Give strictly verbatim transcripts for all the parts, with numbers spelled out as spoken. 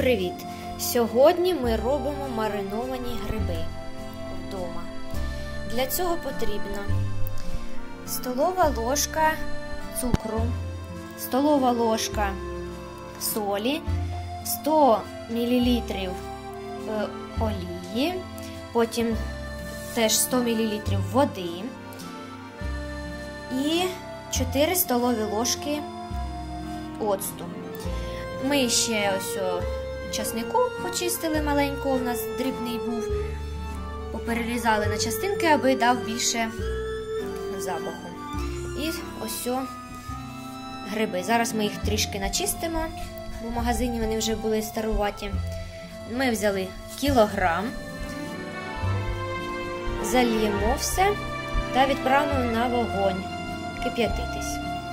привіт! Сьогодні ми робимо мариновані гриби вдома. Для цього потрібно столова ложка цукру, столова ложка солі, сто мілілітрів олії, потім теж сто мілілітрів води і чотири столові ложки оцту. Ми ще ось о, часнику почистили маленького, у нас дрібний був, поперерізали на частинки, аби дав більше запаху. І ось о, гриби. Зараз ми їх трішки начистимо, бо в магазині вони вже були старуваті. Ми взяли кілограм, зальємо все та відправимо на вогонь кип'ятитись.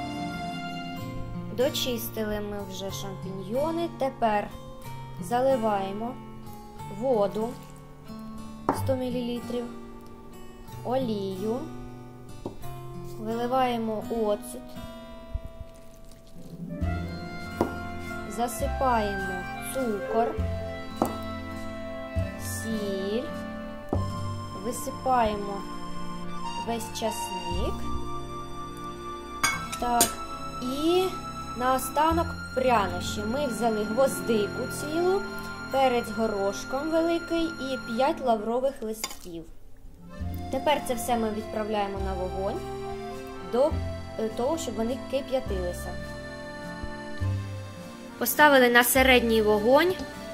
Дочистили ми вже шампіньйони, тепер заливаємо воду сто мілілітрів, олію, виливаємо оцет, засипаємо цукор, сіль, висипаємо весь часник, так, і наостанок прянощі. Ми взяли гвоздику цілу, перець горошком великий і п'ять лаврових листків. Тепер це все ми відправляємо на вогонь до того, щоб вони кип'ятилися. Поставили на середній вогонь,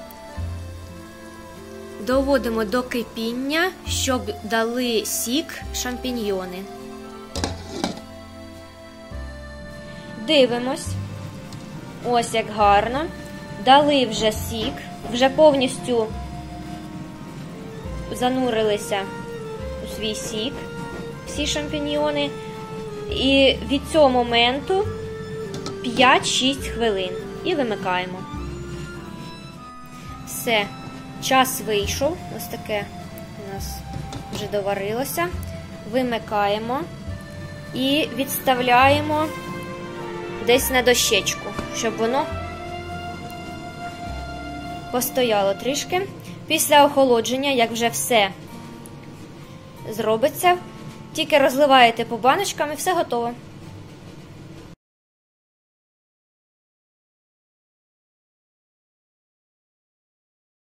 доводимо до кипіння, щоб дали сік шампіньйони. Дивимось. Ось як гарно. Дали вже сік, вже повністю занурилися у свій сік всі шампіньйони. І від цього моменту п'ять-шість хвилин. І вимикаємо. Все, час вийшов. Ось таке у нас вже доварилося. Вимикаємо і відставляємо десь на дощечку, щоб воно постояло трішки. Після охолодження, як вже все зробиться, тільки розливаєте по баночкам і все готово.